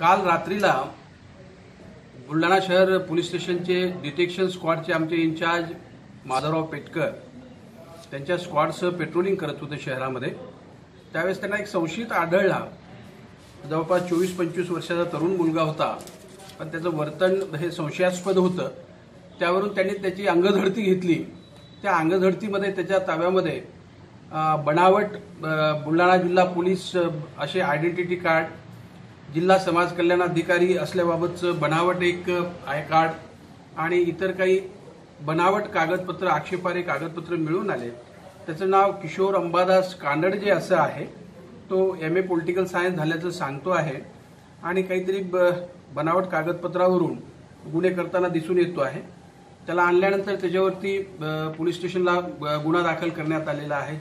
काल रात्रीला बुलढाणा शहर पोलीस स्टेशनचे डिटेक्शन स्क्वॉडचे आमचे इन्चार्ज माधवराव पेटकर त्यांच्या स्क्वॉडसह पेट्रोलिंग करत होते शहरामध्ये। त्यावेळेस त्यांना एक संशयित आढळला। जवळपास 24-25 वर्षाचा तरुण मुलगा होता, पण त्याचं वर्तन हे संशयास्पद होतं। त्यावरून त्यांनी त्याची अंगझडती घेतली। त्या अंगझडतीमध्ये त्याच्या ताब्यामध्ये बनावट बुलढाणा जिल्हा पोलीस असे आयडेंटिटी कार्ड, जिल्हा समाज कल्याण अधिकारी असल्याबाबतचं बनावट एक आय कार्ड आणि इतर काही बनावट कागदपत्र, आक्षेपार्ह कागदपत्र मिळून आले। त्याचं नाव किशोर अंबादास कांडडजे असं आहे। तो MA पॉलिटिकल सायन्स झाल्याचं सांगतो आहे आणि काहीतरी बनावट कागदपत्रावरून गुन्हे करताना दिसून येतो आहे। त्याला आणल्यानंतर त्याच्यावरती पोलीस स्टेशनला गुन्हा दाखल करण्यात आलेला आहे।